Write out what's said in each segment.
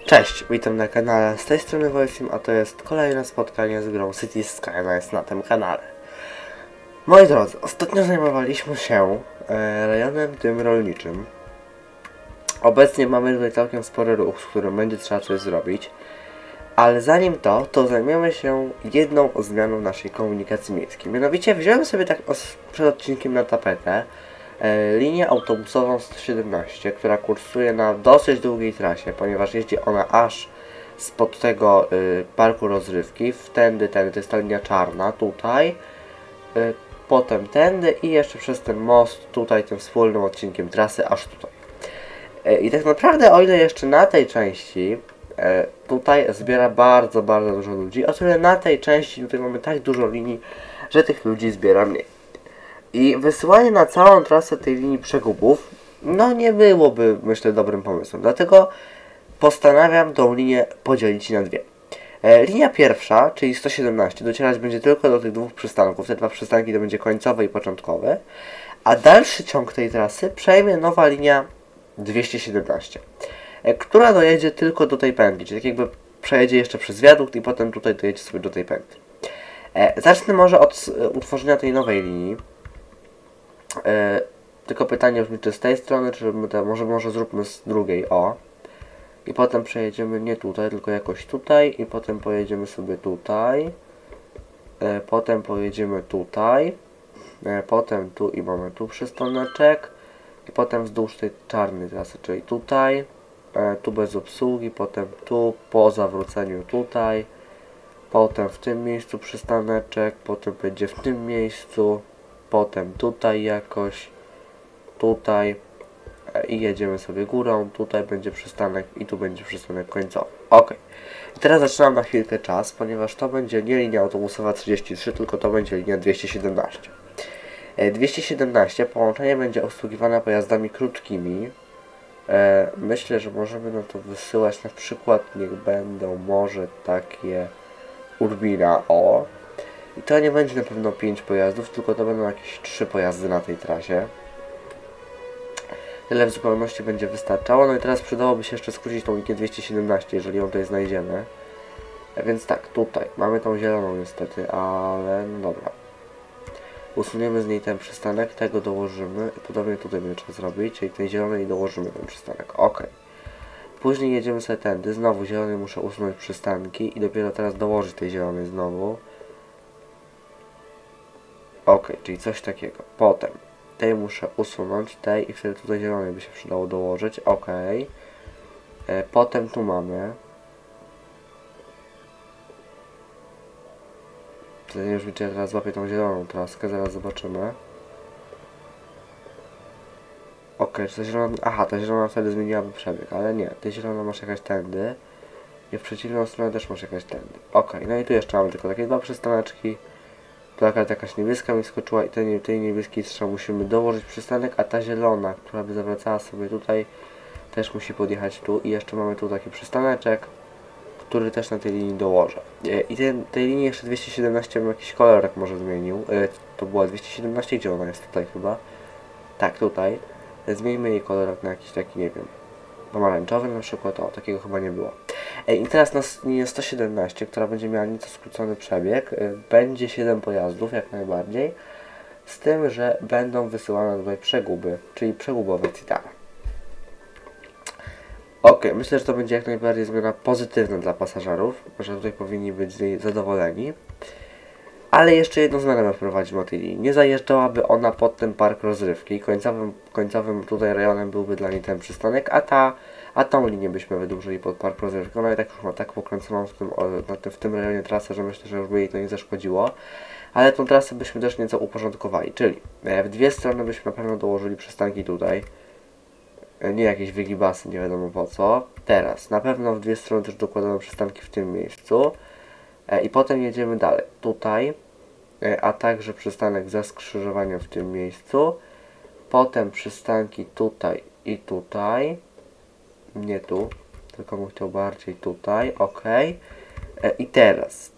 Cześć, witam na kanale, z tej strony Wojsim, a to jest kolejne spotkanie z grą Cities Skylines na tym kanale. Moi drodzy, ostatnio zajmowaliśmy się rejonem tym rolniczym. Obecnie mamy tutaj całkiem spory ruch, z którym będzie trzeba coś zrobić. Ale zanim to zajmiemy się jedną zmianą naszej komunikacji miejskiej. Mianowicie wziąłem sobie tak przed odcinkiem na tapetę linię autobusową 117, która kursuje na dosyć długiej trasie, ponieważ jeździ ona aż spod tego parku rozrywki, tędy, to jest ta linia czarna, tutaj, potem tędy i jeszcze przez ten most, tutaj tym wspólnym odcinkiem trasy, aż tutaj. I tak naprawdę, o ile jeszcze na tej części tutaj zbiera bardzo dużo ludzi, o tyle na tej części tutaj mamy tak dużo linii, że tych ludzi zbiera mniej. I wysyłanie na całą trasę tej linii przegubów, no nie byłoby, myślę, dobrym pomysłem. Dlatego postanawiam tą linię podzielić na dwie. Linia pierwsza, czyli 117, docierać będzie tylko do tych dwóch przystanków. Te dwa przystanki to będzie końcowy i początkowy. A dalszy ciąg tej trasy przejmie nowa linia 217, która dojedzie tylko do tej pętli. Czyli tak jakby przejedzie jeszcze przez wiadukt i potem tutaj dojedzie sobie do tej pętli. Zacznę może od utworzenia tej nowej linii. Tylko pytanie brzmi, czy z tej strony, czy może zróbmy z drugiej, o. I potem przejedziemy nie tutaj, tylko jakoś tutaj. I potem pojedziemy sobie tutaj. Potem pojedziemy tutaj. Potem tu i mamy tu przystaneczek. I potem wzdłuż tej czarnej trasy, czyli tutaj. Tu bez obsługi, potem tu, po zawróceniu tutaj. Potem w tym miejscu przystaneczek, potem będzie w tym miejscu. Potem tutaj jakoś, tutaj i jedziemy sobie górą, tutaj będzie przystanek i tu będzie przystanek końcowy. Ok. I teraz zaczynam na chwilkę czas, ponieważ to będzie nie linia autobusowa 33, tylko to będzie linia 217. 217 połączenie będzie obsługiwane pojazdami krótkimi. Myślę, że możemy na to wysyłać na przykład, niech będą może takie Urbina, o. I to nie będzie na pewno 5 pojazdów, tylko to będą jakieś 3 pojazdy na tej trasie. Tyle w zupełności będzie wystarczało. No i teraz przydałoby się jeszcze skrócić tą linię 217, jeżeli ją tutaj znajdziemy. Więc tak, tutaj mamy tą zieloną niestety, ale no dobra. Usuniemy z niej ten przystanek, tego dołożymy i podobnie tutaj będzie trzeba zrobić, czyli tej zielonej dołożymy ten przystanek. Ok. Później jedziemy sobie tędy, znowu zielonej muszę usunąć przystanki i dopiero teraz dołożyć tej zielonej znowu. Ok, czyli coś takiego. Potem tej muszę usunąć, tej i wtedy tutaj zielonej by się przydało dołożyć. Ok. Potem tu mamy. To nie brzmi, czy ja teraz złapię tą zieloną traskę, zaraz zobaczymy. Ok, czy ta zielona... Aha, ta zielona wtedy zmieniłaby przebieg, ale nie. Ta zielona masz jakaś tędy. I w przeciwną stronę też masz jakaś tędy. Ok, no i tu jeszcze mamy tylko takie dwa przystaneczki. Tu akurat jakaś niebieska mi skoczyła i tej niebieskiej strzał musimy dołożyć przystanek, a ta zielona, która by zawracała sobie tutaj, też musi podjechać tu i jeszcze mamy tu taki przystaneczek, który też na tej linii dołożę. I tej linii jeszcze 217 bym jakiś kolorek może zmienił. To była 217, gdzie ona jest tutaj chyba. Tak, tutaj. Zmieńmy jej kolorek na jakiś taki, nie wiem, pomarańczowy na przykład, o, takiego chyba nie było. I teraz na linię 117, która będzie miała nieco skrócony przebieg, będzie 7 pojazdów jak najbardziej, z tym, że będą wysyłane tutaj przeguby, czyli przegubowe citary. Ok, myślę, że to będzie jak najbardziej zmiana pozytywna dla pasażerów, że tutaj powinni być z niej zadowoleni. Ale jeszcze jedną zmianę wprowadzimy na tej linii. Nie zajeżdżałaby ona pod ten park rozrywki. Końcowym tutaj rejonem byłby dla niej ten przystanek, a tą linię byśmy wydłużyli pod park rozrywki. Ona i tak już ma tak pokręconą w tym rejonie trasę, że myślę, że już by jej to nie zaszkodziło. Ale tą trasę byśmy też nieco uporządkowali. Czyli w dwie strony byśmy na pewno dołożyli przystanki tutaj. Nie jakieś wygibasy, nie wiadomo po co. Teraz na pewno w dwie strony też dokładamy przystanki w tym miejscu. I potem jedziemy dalej, tutaj, a także przystanek za skrzyżowaniem w tym miejscu, potem przystanki tutaj i tutaj, nie tu, tylko bym chciał bardziej tutaj, ok, i teraz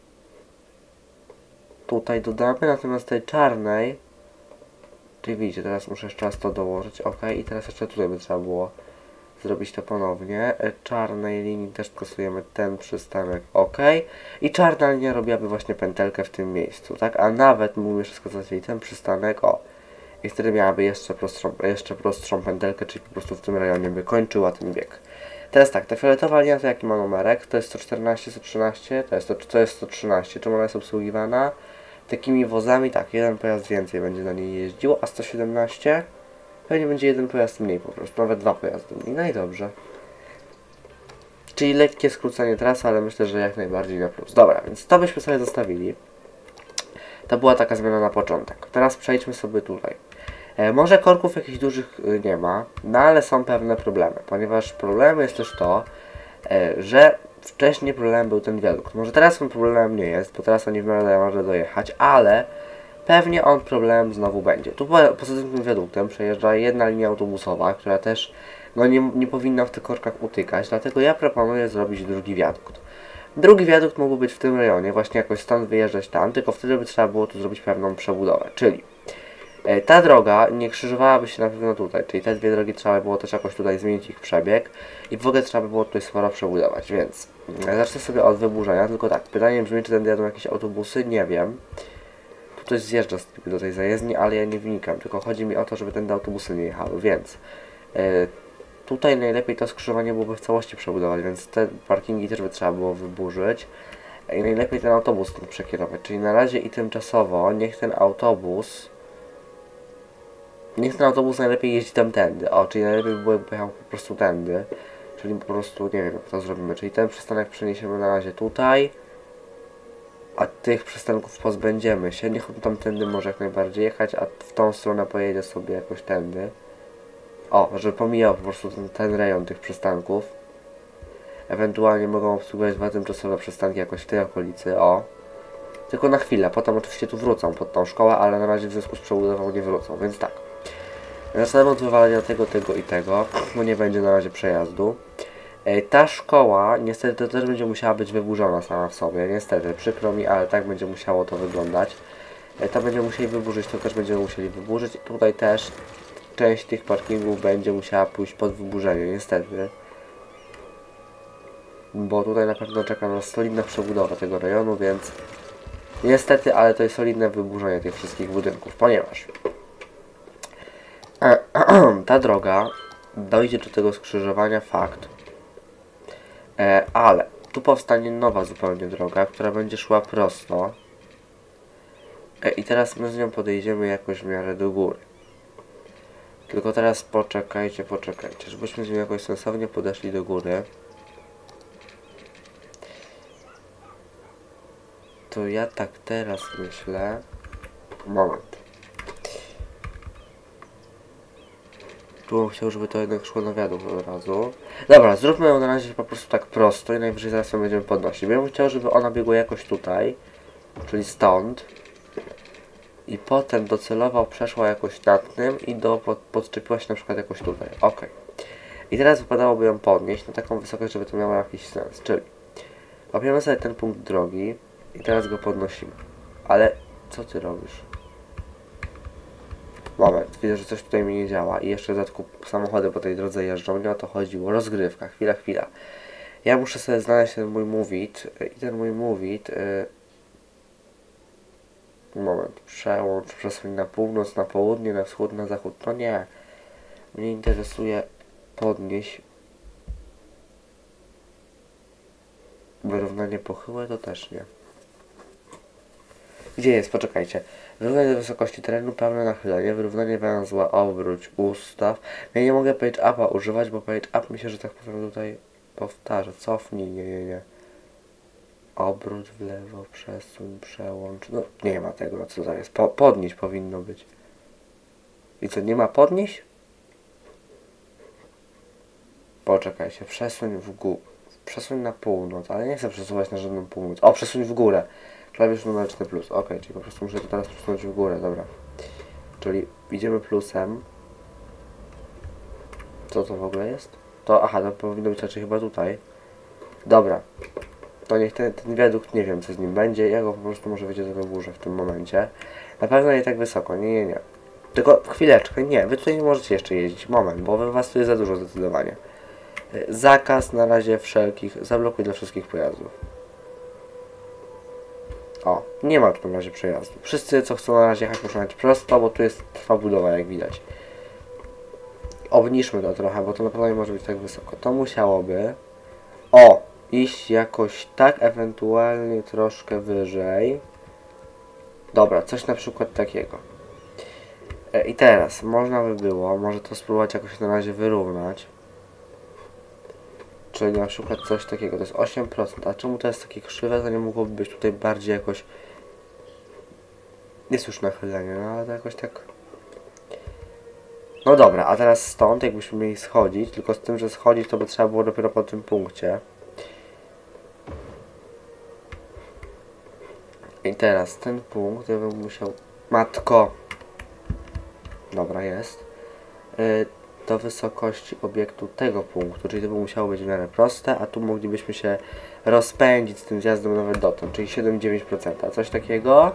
tutaj dodamy, natomiast tej czarnej, czyli widzicie, teraz muszę jeszcze raz to dołożyć, ok, i teraz jeszcze tutaj by trzeba było zrobić to ponownie. Czarnej linii też kasujemy ten przystanek, ok. I czarna linia robiłaby właśnie pętelkę w tym miejscu, tak? A nawet mógłbym jeszcze skazać jej ten przystanek, o. I wtedy miałaby jeszcze prostszą pętelkę, czyli po prostu w tym rejonie by kończyła ten bieg. Teraz tak, ta fioletowa linia to jaki ma numerek? To jest 114, 113, to jest 113. Czym ona jest obsługiwana? Takimi wozami, tak, jeden pojazd więcej będzie na niej jeździł, a 117 pewnie będzie jeden pojazd mniej po prostu, nawet dwa pojazdy mniej, no i dobrze. Czyli lekkie skrócenie trasy, ale myślę, że jak najbardziej na plus. Dobra, więc to byśmy sobie zostawili. To była taka zmiana na początek. Teraz przejdźmy sobie tutaj. Może korków jakichś dużych nie ma, no ale są pewne problemy, ponieważ problemem jest też to, że wcześniej problemem był ten wiadukt. Może teraz on problemem nie jest, bo teraz oni w miarę dają radę dojechać, ale pewnie on problemem znowu będzie. Tu poza tym wiaduktem przejeżdża jedna linia autobusowa, która też no, nie powinna w tych korkach utykać, dlatego ja proponuję zrobić drugi wiadukt. Drugi wiadukt mógłby być w tym rejonie, właśnie jakoś stąd wyjeżdżać tam, tylko wtedy by trzeba było tu zrobić pewną przebudowę, czyli ta droga nie krzyżowałaby się na pewno tutaj, czyli te dwie drogi trzeba by było też jakoś tutaj zmienić ich przebieg i w ogóle trzeba by było tutaj sporo przebudować, więc zacznę sobie od wyburzenia, tylko tak, pytanie brzmi, czy tędy jadą jakieś autobusy, nie wiem. Tutaj zjeżdża do tej zajezdni, ale ja nie wnikam, tylko chodzi mi o to, żeby tędy autobusy nie jechały, więc tutaj najlepiej to skrzyżowanie byłoby w całości przebudować, więc te parkingi też by trzeba było wyburzyć i najlepiej ten autobus stąd przekierować, czyli na razie i tymczasowo niech ten autobus najlepiej jeździ tamtędy, o, czyli najlepiej by było, jakby pojechał po prostu tędy, czyli po prostu, nie wiem jak to zrobimy, czyli ten przystanek przeniesiemy na razie tutaj, a tych przystanków pozbędziemy się, niech on tamtędy może jak najbardziej jechać, a w tą stronę pojedzie sobie jakoś tędy, o, żeby pomijał po prostu ten rejon tych przystanków, ewentualnie mogą obsługiwać dwa tymczasowe przystanki jakoś w tej okolicy, o. Tylko na chwilę, potem oczywiście tu wrócą pod tą szkołę, ale na razie w związku z przebudową nie wrócą, więc tak. Zaczynamy od wywalenia tego i tego, bo nie będzie na razie przejazdu. Ta szkoła niestety też będzie musiała być wyburzona sama w sobie, niestety, przykro mi, ale tak będzie musiało to wyglądać. To będziemy musieli wyburzyć, to też będziemy musieli wyburzyć. Tutaj też część tych parkingów będzie musiała pójść pod wyburzenie, niestety. Bo tutaj na pewno czeka nas solidna przebudowa tego rejonu, więc niestety, ale to jest solidne wyburzenie tych wszystkich budynków, ponieważ ta droga dojdzie do tego skrzyżowania, fakt, ale tu powstanie nowa zupełnie droga, która będzie szła prosto i teraz my z nią podejdziemy jakoś w miarę do góry. Tylko teraz poczekajcie, żebyśmy z nią jakoś sensownie podeszli do góry. To ja tak teraz myślę. Moment. Tu bym chciał, żeby to jednak szło na wiadukt od razu. Dobra, zróbmy ją na razie po prostu tak prosto i najwyżej zaraz ją będziemy podnosić. Ja bym chciał, żeby ona biegła jakoś tutaj, czyli stąd. I potem docelowo przeszła jakoś nad tym i podczepiła się na przykład jakoś tutaj. Ok. I teraz wypadałoby ją podnieść na taką wysokość, żeby to miało jakiś sens. Czyli łapiemy sobie ten punkt drogi i teraz go podnosimy. Ale co ty robisz? Moment, widzę, że coś tutaj mi nie działa i jeszcze w dodatku samochody po tej drodze jeżdżą, nie o to chodziło. Rozgrywka, chwila. Ja muszę sobie znaleźć ten mój move it i ten mój move it moment, przełącz, przesuń na północ, na południe, na wschód, na zachód. No nie, mnie interesuje podnieść. Wyrównanie pochyłe to też nie. Gdzie jest? Poczekajcie. Wyrównanie wysokości terenu, pełne nachylenie, wyrównanie węzła, obróć, ustaw. Ja nie mogę page upa używać, bo page up mi się, że tak powiem, tutaj powtarza. Cofnij, nie. Obróć w lewo, przesuń, przełącz. No nie ma tego, co to jest. Podnieść powinno być. I co, nie ma podnieść? Poczekajcie, przesuń w górę. Przesuń na północ, ale nie chcę przesuwać na żadną północ. O, przesuń w górę. Klawisz numer 4+. Ok, czyli po prostu muszę to teraz przesunąć w górę, dobra. Czyli idziemy plusem. Co to w ogóle jest? To, aha, to powinno być raczej chyba tutaj. Dobra. To niech ten wiadukt, nie wiem co z nim będzie, ja go po prostu może wyjdzie do górze w tym momencie. Na pewno nie tak wysoko, nie. Tylko chwileczkę, nie, wy tutaj nie możecie jeszcze jeździć, moment, bo was tu jest za dużo zdecydowanie. Zakaz na razie wszelkich, zablokuj dla wszystkich pojazdów. O, nie ma tu na razie przejazdu. Wszyscy, co chcą na razie jechać, muszą jechać prosto, bo tu trwa budowa, jak widać. Obniżmy to trochę, bo to na pewno nie może być tak wysoko. To musiałoby... O! Iść jakoś tak, ewentualnie troszkę wyżej. Dobra, coś na przykład takiego. I teraz, można by było, może to spróbować jakoś na razie wyrównać. Czyli na przykład coś takiego, to jest 8%, a czemu to jest takie krzywe, to nie mogłoby być tutaj bardziej jakoś... Jest już nachylenie, no ale to jakoś tak... No dobra, a teraz stąd jakbyśmy mieli schodzić, tylko z tym, że schodzić to by trzeba było dopiero po tym punkcie. I teraz ten punkt, ja bym musiał... Matko! Dobra, jest. Do wysokości obiektu tego punktu, czyli to by musiało być w miarę proste, a tu moglibyśmy się rozpędzić z tym zjazdem nawet dotąd, czyli 7-9%. Coś takiego.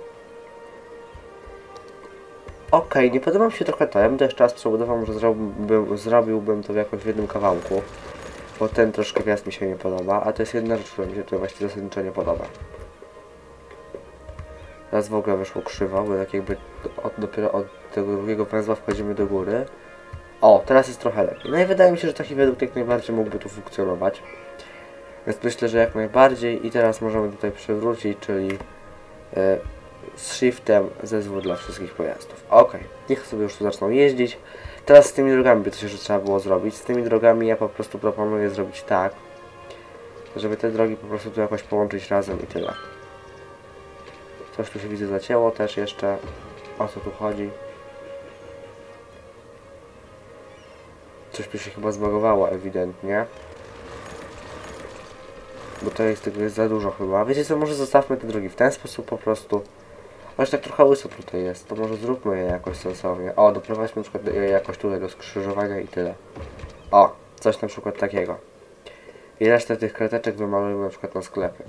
Okej, nie podoba mi się trochę to. Ja bym to jeszcze raz przebudował, może zrobiłbym to jakoś w jednym kawałku. Bo ten troszkę wjazd mi się nie podoba, a to jest jedna rzecz, która mi się tutaj właściwie zasadniczo nie podoba. Teraz w ogóle wyszło krzywo, bo tak jakby dopiero od tego drugiego węzła wchodzimy do góry. O, teraz jest trochę lepiej. No i wydaje mi się, że taki wiadukt jak najbardziej mógłby tu funkcjonować. Więc myślę, że jak najbardziej. I teraz możemy tutaj przewrócić, czyli z shiftem zezwól dla wszystkich pojazdów. Ok, niech sobie już tu zaczną jeździć. Teraz z tymi drogami by coś jeszcze trzeba było zrobić. Z tymi drogami ja po prostu proponuję zrobić tak, żeby te drogi po prostu tu jakoś połączyć razem i tyle. Coś tu się widzę zacięło też jeszcze. O co tu chodzi? Coś tu się chyba zbagowało ewidentnie. Bo to jest tego jest za dużo chyba. Wiecie co, może zostawmy te drogi w ten sposób po prostu. Choć tak trochę łyso tutaj jest, to może zróbmy je jakoś sensownie. O, doprowadźmy na przykład je jakoś tutaj do skrzyżowania i tyle. O, coś na przykład takiego. I resztę tych krateczek wymalujemy na przykład na sklepy.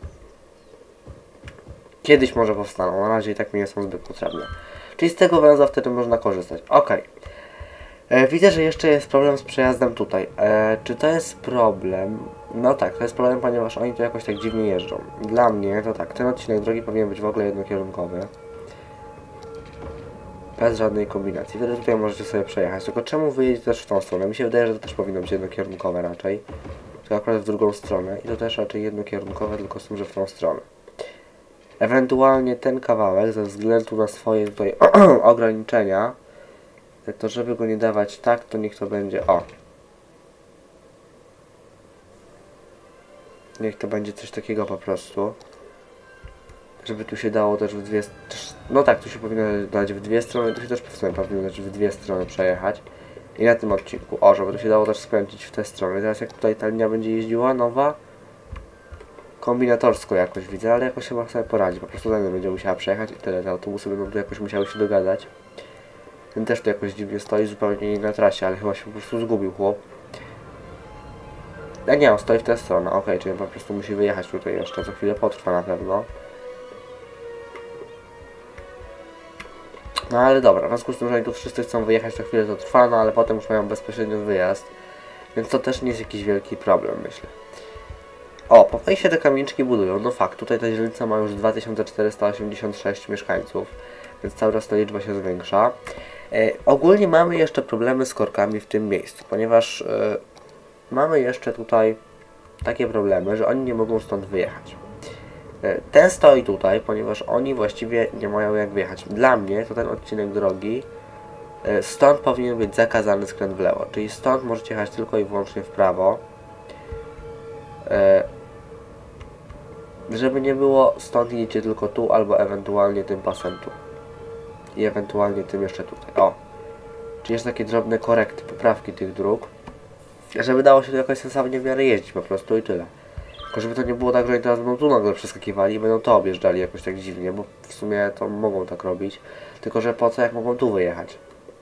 Kiedyś może powstaną, na razie i tak mi nie są zbyt potrzebne. Czyli z tego węzła wtedy można korzystać. Ok. Widzę, że jeszcze jest problem z przejazdem tutaj. Czy to jest problem? No tak, to jest problem, ponieważ oni tu jakoś tak dziwnie jeżdżą. Dla mnie to tak, ten odcinek drogi powinien być w ogóle jednokierunkowy. Bez żadnej kombinacji. Wtedy tutaj możecie sobie przejechać. Tylko czemu wyjedziecie też w tą stronę? Mi się wydaje, że to też powinno być jednokierunkowe raczej. To akurat w drugą stronę. I to też raczej jednokierunkowe, tylko z tym, że w tą stronę. Ewentualnie ten kawałek, ze względu na swoje tutaj ograniczenia, to żeby go nie dawać tak, to niech to będzie o. Niech to będzie coś takiego po prostu. Żeby tu się dało też w dwie... No tak, tu się powinno dać w dwie strony, tu się też powinno dać w dwie strony przejechać. I na tym odcinku. O, żeby tu się dało też skręcić w te strony. Teraz jak tutaj ta linia będzie jeździła, nowa, kombinatorsko jakoś widzę, ale jakoś chyba sobie poradzi. Po prostu ten będzie musiała przejechać i tyle. Te autobusy będą tu jakoś musiały się dogadać. Ten też tu jakoś dziwnie stoi, zupełnie nie na trasie, ale chyba się po prostu zgubił chłop. Jak nie, on stoi w tę stronę, ok, czyli po prostu musi wyjechać tutaj jeszcze, co chwilę potrwa na pewno. No ale dobra, w związku z tym, że oni tu wszyscy chcą wyjechać, co chwilę to trwa, no ale potem już mają bezpośrednio wyjazd. Więc to też nie jest jakiś wielki problem, myślę. O, powoli się te kamieniczki budują, no fakt, tutaj ta dzielnica ma już 2486 mieszkańców, więc cały czas ta liczba się zwiększa. Ogólnie mamy jeszcze problemy z korkami w tym miejscu, ponieważ mamy jeszcze tutaj takie problemy, że oni nie mogą stąd wyjechać. Ten stoi tutaj, ponieważ oni właściwie nie mają jak wyjechać. Dla mnie to ten odcinek drogi, stąd powinien być zakazany skręt w lewo, czyli stąd możecie jechać tylko i wyłącznie w prawo. Żeby nie było, stąd idziecie tylko tu, albo ewentualnie tym pasem tu. I ewentualnie tym jeszcze tutaj. O! Czyli jeszcze takie drobne korekty, poprawki tych dróg. Żeby dało się to jakoś sensownie w miarę jeździć po prostu i tyle. Tylko żeby to nie było tak, że oni teraz będą tu nagle przeskakiwali i będą to objeżdżali jakoś tak dziwnie, bo w sumie to mogą tak robić. Tylko że po co, jak mogą tu wyjechać?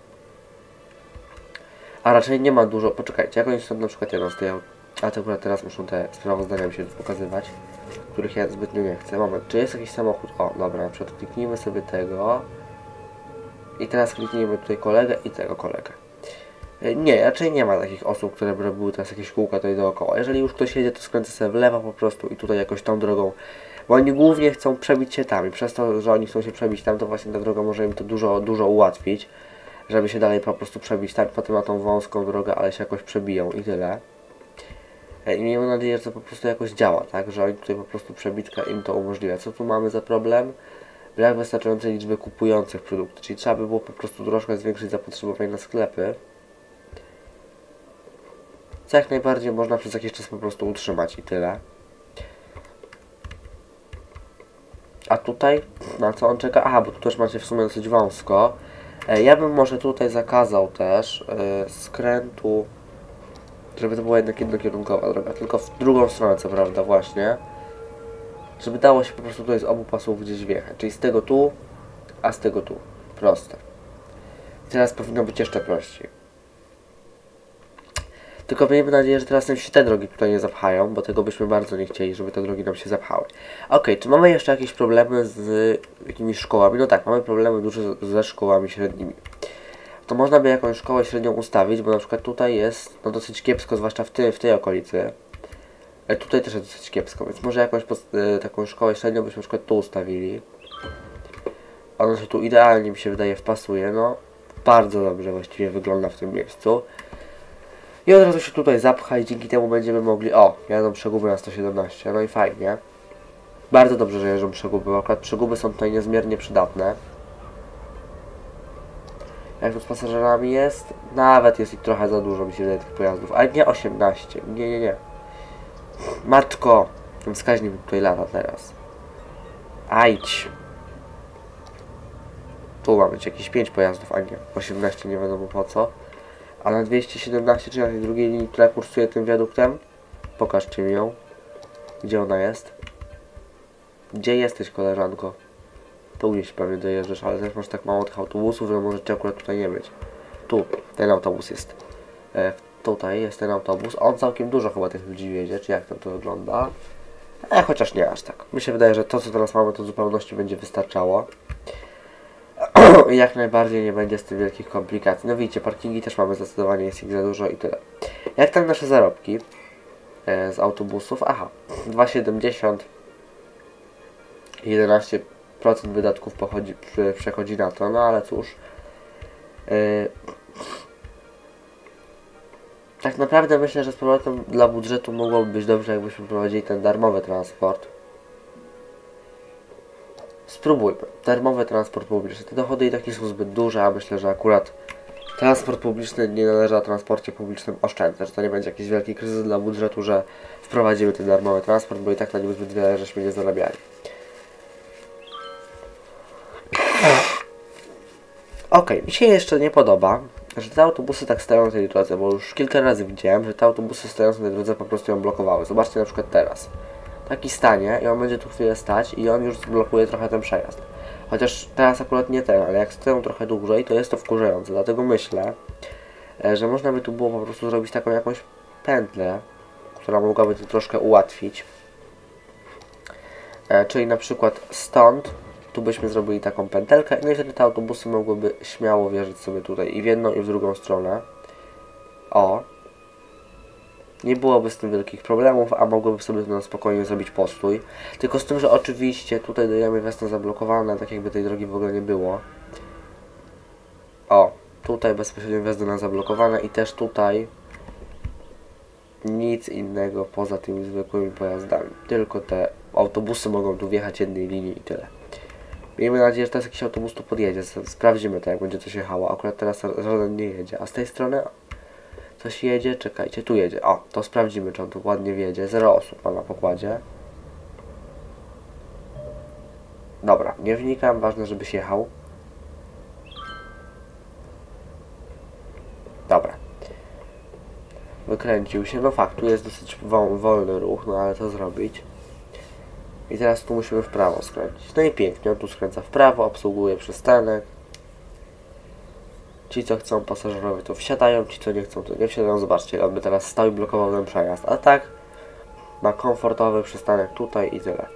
A raczej nie ma dużo... Poczekajcie, jak oni stąd na przykład jedno stoją... A to akurat teraz muszą te sprawozdania mi się pokazywać, których ja zbytnio nie chcę. Moment, czy jest jakiś samochód? O, dobra, na przykład kliknijmy sobie tego. I teraz kliknijmy tutaj kolegę i tego kolegę. Nie, raczej nie ma takich osób, które by robiły teraz jakieś kółka tutaj dookoła. Jeżeli już ktoś jedzie, to skręca sobie w lewo po prostu i tutaj jakoś tą drogą. Bo oni głównie chcą przebić się tam i przez to, że oni chcą się przebić tam, to właśnie ta droga może im to dużo ułatwić. Żeby się dalej po prostu przebić tak, potem na tą wąską drogę, ale się jakoś przebiją i tyle. I miejmy nadzieję, że to po prostu jakoś działa, tak? Że oni tutaj po prostu przebitka im to umożliwia. Co tu mamy za problem? Brak wystarczającej liczby kupujących produkty, czyli trzeba by było po prostu troszkę zwiększyć zapotrzebowanie na sklepy. Co jak najbardziej można przez jakiś czas po prostu utrzymać i tyle. A tutaj, na co on czeka? Aha, bo tu też macie w sumie dosyć wąsko. Ja bym może tutaj zakazał też skrętu, żeby to była jednak jednokierunkowa droga, tylko w drugą stronę co prawda właśnie. Żeby dało się po prostu tutaj z obu pasów gdzieś wjechać, czyli z tego tu, a z tego tu. Proste. I teraz powinno być jeszcze prościej. Tylko miejmy nadzieję, że teraz nam się te drogi tutaj nie zapchają, bo tego byśmy bardzo nie chcieli, żeby te drogi nam się zapchały. Okej, czy mamy jeszcze jakieś problemy z jakimiś szkołami? No tak, mamy problemy duże ze szkołami średnimi. To można by jakąś szkołę średnią ustawić, bo na przykład tutaj jest no dosyć kiepsko, zwłaszcza w tej okolicy. Tutaj też jest dosyć kiepsko, więc może jakąś taką szkołę średnią byśmy na przykład tu ustawili. Ona się tu idealnie mi się wydaje wpasuje, no bardzo dobrze właściwie wygląda w tym miejscu. I od razu się tutaj zapcha i dzięki temu będziemy mogli... O, jadą przeguby na 117, no i fajnie. Bardzo dobrze, że jeżdżą przeguby, bo akurat przeguby są tutaj niezmiernie przydatne. Jak tu z pasażerami jest? Nawet jest ich trochę za dużo, mi się wydaje, tych pojazdów. Ale nie 18, nie. Matko! Ten wskaźnik tutaj lata teraz. Ajdź! Tu mamy jakieś 5 pojazdów, a nie 18, nie wiadomo po co. A na 217, czyli na tej drugiej linii, która kursuje tym wiaduktem, pokażcie mi ją. Gdzie ona jest? Gdzie jesteś, koleżanko? Tu gdzieś pewnie dojeżdżasz, ale też masz tak mało tych autobusów, że możecie akurat tutaj nie być. Tu, ten autobus jest. Tutaj jest ten autobus. On całkiem dużo chyba tych ludzi wiedzie, czy jak tam to wygląda. Chociaż nie aż tak. Mi się wydaje, że to co teraz mamy, to w zupełności będzie wystarczało. I jak najbardziej nie będzie z tym wielkich komplikacji. No widzicie, parkingi też mamy zdecydowanie, jest ich za dużo i tyle. Jak tam nasze zarobki z autobusów? Aha, 2,70. 11% wydatków przechodzi na to, no ale cóż. Tak naprawdę myślę, że z powrotem dla budżetu mogłoby być dobrze, jakbyśmy prowadzili ten darmowy transport. Spróbujmy. Darmowy transport publiczny. Te dochody i tak nie są zbyt duże, a myślę, że akurat transport publiczny nie należy na transporcie publicznym oszczędzać. Że to nie będzie jakiś wielki kryzys dla budżetu, że wprowadzimy ten darmowy transport, bo i tak na nim zbyt wiele żeśmy nie zarabiali. Okej, mi się jeszcze nie podoba, że te autobusy tak stoją na tej drodze, bo już kilka razy widziałem, że te autobusy stojące na tej drodze po prostu ją blokowały. Zobaczcie na przykład teraz. Taki stanie i on będzie tu chwilę stać i on już zblokuje trochę ten przejazd. Chociaż teraz akurat nie ten, ale jak stoją trochę dłużej, to jest to wkurzające. Dlatego myślę, że można by tu było po prostu zrobić taką jakąś pętlę, która mogłaby to troszkę ułatwić. Czyli na przykład stąd, tu byśmy zrobili taką pętelkę, no i wtedy te autobusy mogłyby śmiało wjeżdżać sobie tutaj i w jedną i w drugą stronę. O! Nie byłoby z tym wielkich problemów, a mogłoby sobie na spokojnie zrobić postój. Tylko z tym, że oczywiście tutaj dajemy wjazd zablokowane, tak jakby tej drogi w ogóle nie było. O! Tutaj bezpośrednio wjazdy na zablokowane i też tutaj nic innego poza tymi zwykłymi pojazdami. Tylko te autobusy mogą tu wjechać jednej linii i tyle. Miejmy nadzieję, że teraz jakiś autobus tu podjedzie. Sprawdzimy to, jak będzie coś jechało. Akurat teraz żaden nie jedzie. A z tej strony coś jedzie? Czekajcie, tu jedzie. O, to sprawdzimy, czy on tu ładnie wjedzie. 0 osób ma na pokładzie. Dobra, nie wnikam. Ważne, żebyś jechał. Dobra. Wykręcił się. No fakt, tu jest dosyć wolny ruch, no ale co zrobić? I teraz tu musimy w prawo skręcić. No i pięknie, on tu skręca w prawo, obsługuje przystanek. Ci co chcą pasażerowie to wsiadają, ci co nie chcą to nie wsiadają. Zobaczcie, on by teraz stał i blokował ten przejazd. A tak ma komfortowy przystanek tutaj i tyle.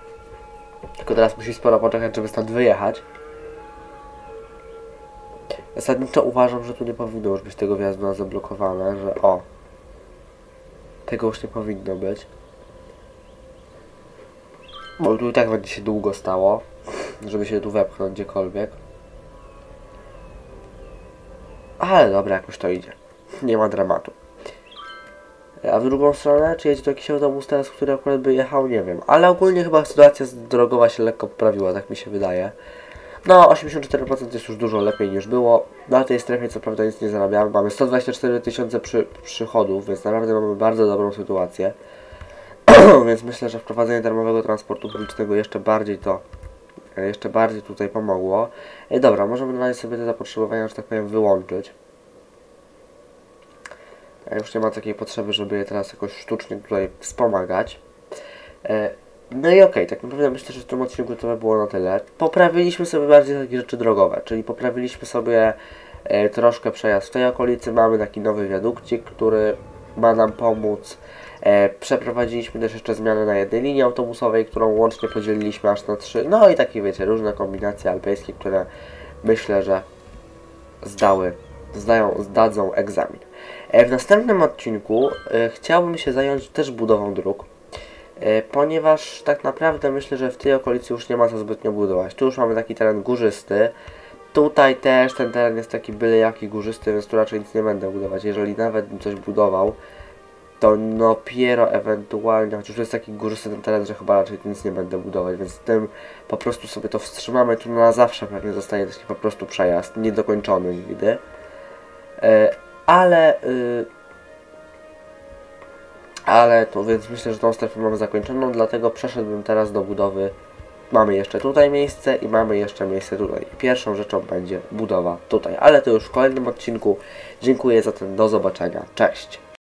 Tylko teraz musi sporo poczekać, żeby stąd wyjechać. Zasadniczo uważam, że tu nie powinno już być tego wjazdu na zablokowane, że o, tego już nie powinno być. Bo tu i tak będzie się długo stało, żeby się tu wepchnąć gdziekolwiek. Ale dobra, jakoś to idzie. Nie ma dramatu. A w drugą stronę, czy jedzie tu jakiś autobus teraz, który akurat by jechał, nie wiem. Ale ogólnie chyba sytuacja drogowa się lekko poprawiła, tak mi się wydaje. No, 84% jest już dużo lepiej niż było. Na tej strefie co prawda nic nie zarabiamy. Mamy 124 tysiące przychodów, więc naprawdę mamy bardzo dobrą sytuację. Więc myślę, że wprowadzenie darmowego transportu publicznego jeszcze bardziej tutaj pomogło. Dobra, możemy na razie sobie te zapotrzebowania, że tak powiem, wyłączyć. Już nie ma takiej potrzeby, żeby je teraz jakoś sztucznie tutaj wspomagać. No i okej, tak naprawdę myślę, że w tym odcinku to by było na tyle. Poprawiliśmy sobie bardziej takie rzeczy drogowe, czyli poprawiliśmy sobie troszkę przejazd w tej okolicy. Mamy taki nowy wiadukcik, który ma nam pomóc. Przeprowadziliśmy też jeszcze zmianę na jednej linii autobusowej, którą łącznie podzieliliśmy aż na 3. No i takie, wiecie, różne kombinacje alpejskie, które myślę, że zdadzą egzamin. W następnym odcinku chciałbym się zająć też budową dróg, ponieważ tak naprawdę myślę, że w tej okolicy już nie ma co zbytnio budować. Tu już mamy taki teren górzysty. Tutaj też ten teren jest taki byle jaki górzysty, więc tu raczej nic nie będę budować. Jeżeli nawet bym coś budował, to dopiero ewentualnie, chociaż to jest taki górzysty ten teren, że chyba raczej nic nie będę budować, więc tym po prostu sobie to wstrzymamy. Tu na zawsze pewnie zostanie taki po prostu przejazd, niedokończony nigdy. Ale to więc myślę, że tą strefę mamy zakończoną, dlatego przeszedłbym teraz do budowy. Mamy jeszcze tutaj miejsce i mamy jeszcze miejsce tutaj. Pierwszą rzeczą będzie budowa tutaj, ale to już w kolejnym odcinku. Dziękuję za ten, do zobaczenia, cześć!